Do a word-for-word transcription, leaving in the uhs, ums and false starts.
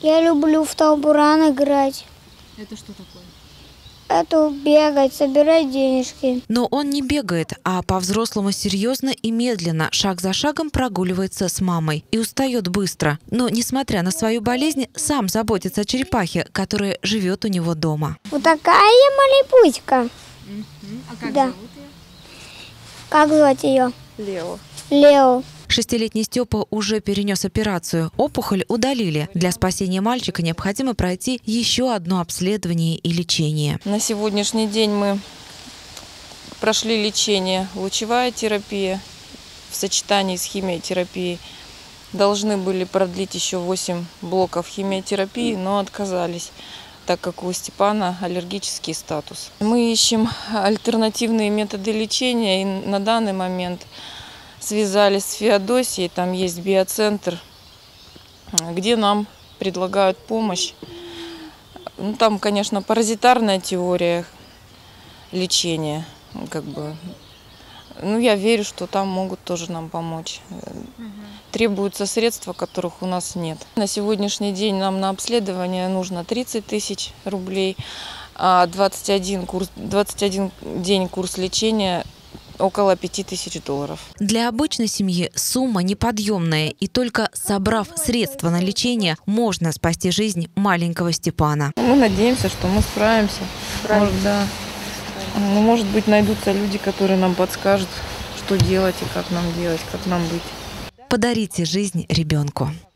Я люблю в тамбуран играть. Это что такое? Это бегать, собирать денежки. Но он не бегает, а по-взрослому серьезно и медленно, шаг за шагом прогуливается с мамой. И устает быстро. Но, несмотря на свою болезнь, сам заботится о черепахе, которая живет у него дома. Вот такая малипуська. А как Да. зовут ее? Как звать ее? Лео. Лео. Шестилетний Степа уже перенес операцию. Опухоль удалили. Для спасения мальчика необходимо пройти еще одно обследование и лечение. На сегодняшний день мы прошли лечение. Лучевая терапия в сочетании с химиотерапией. Должны были продлить еще восемь блоков химиотерапии, но отказались, так как у Степана аллергический статус. Мы ищем альтернативные методы лечения, и на данный момент связались с Феодосией, там есть биоцентр, где нам предлагают помощь. Ну, там, конечно, паразитарная теория лечения, как бы. Ну, я верю, что там могут тоже нам помочь. Угу. Требуются средства, которых у нас нет. На сегодняшний день нам на обследование нужно тридцать тысяч рублей, а двадцать один, курс, двадцать один день курс лечения около пяти тысяч долларов. Для обычной семьи сумма неподъемная, и только собрав средства на лечение, можно спасти жизнь маленького Степана. Мы надеемся, что мы справимся. Может, да. Может быть, найдутся люди, которые нам подскажут, что делать и как нам делать, как нам быть. Подарите жизнь ребенку.